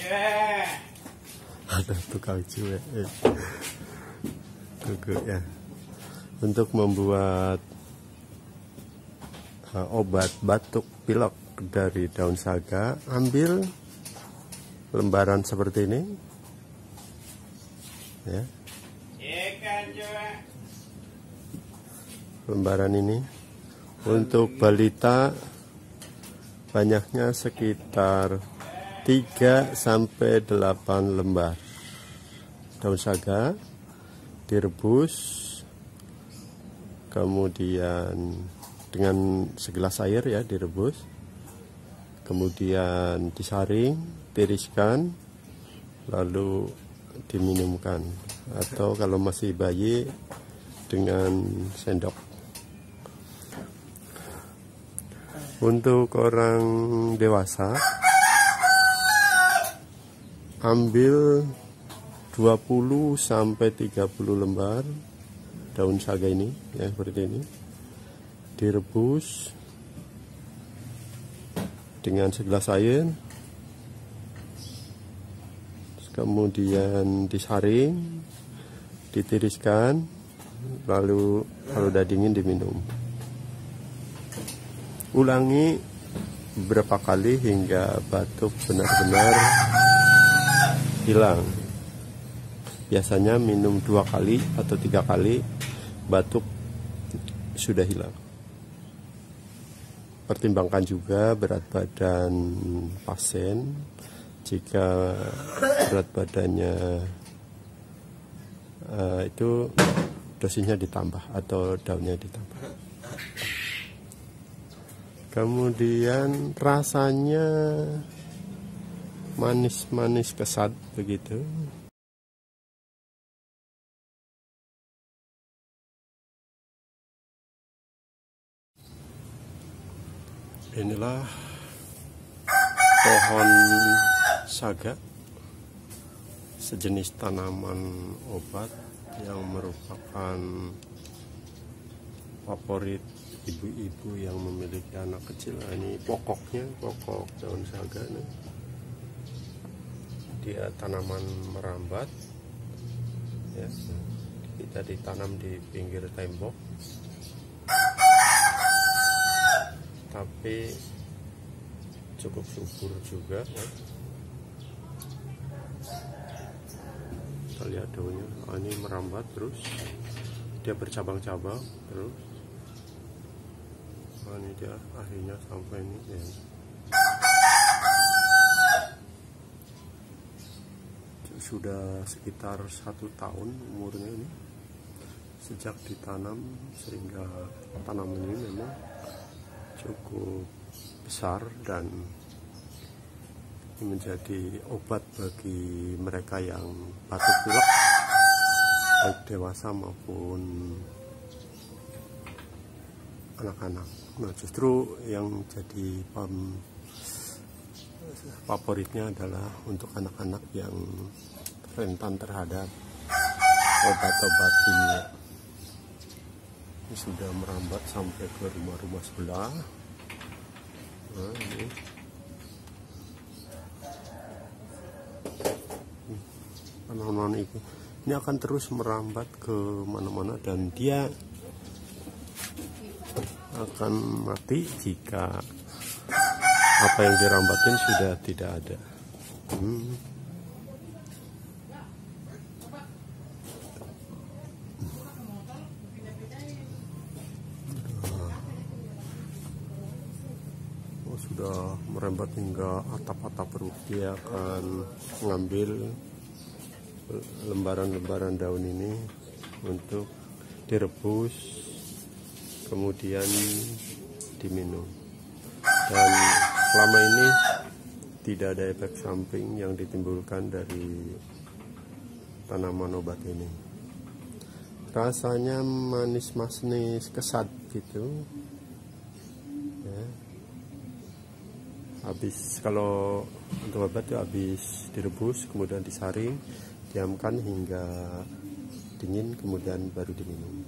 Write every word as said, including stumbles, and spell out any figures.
Ada tukang cuek eh. Tugu, ya. Untuk membuat uh, obat batuk pilek dari daun saga, ambil lembaran seperti ini, ya. Lembaran ini untuk balita banyaknya sekitar tiga sampai delapan lembar daun saga, direbus, kemudian dengan segelas air ya direbus, kemudian disaring, tiriskan, lalu diminumkan, atau kalau masih bayi dengan sendok. Untuk orang dewasa, ambil dua puluh sampai tiga puluh lembar daun saga ini, ya seperti ini, direbus dengan segelas air, kemudian disaring, ditiriskan, lalu kalau udah dingin diminum. Ulangi beberapa kali hingga batuk benar-benar hilang. Biasanya minum dua kali atau tiga kali batuk sudah hilang. Pertimbangkan juga berat badan pasien. Jika berat badannya uh, itu dosisnya ditambah atau daunnya ditambah. Kemudian rasanya manis-manis kesat begitu. Inilah pohon saga, sejenis tanaman obat yang merupakan favorit ibu-ibu yang memiliki anak kecil. Nah, ini pokoknya, pokok daun saga nih. Dia tanaman merambat, ya. Kita ditanam di pinggir tembok, tapi cukup subur juga, ya. Kita lihat daunnya, oh, ini merambat terus, dia bercabang-cabang terus. Oh, ini dia akhirnya sampai ini, ya. Sudah sekitar satu tahun umurnya ini sejak ditanam, sehingga tanaman ini memang cukup besar dan menjadi obat bagi mereka yang batuk pilek, baik dewasa maupun anak-anak. Nah, justru yang jadi pam, favoritnya adalah untuk anak-anak yang rentan terhadap obat-obat kimia. Ini sudah merambat sampai ke rumah-rumah sebelah. Nah, ini tanaman itu ini akan terus merambat ke mana-mana dan dia akan mati jika apa yang dirambatin sudah tidak ada. Hmm. Oh, sudah merambat hingga atap-atap rumah. Dia akan mengambil lembaran-lembaran daun ini untuk direbus, kemudian diminum. Dan selama ini tidak ada efek samping yang ditimbulkan dari tanaman obat ini. Rasanya manis-manis kesat gitu, ya. Habis kalau untuk obat itu habis direbus, kemudian disaring, diamkan hingga dingin, kemudian baru diminum.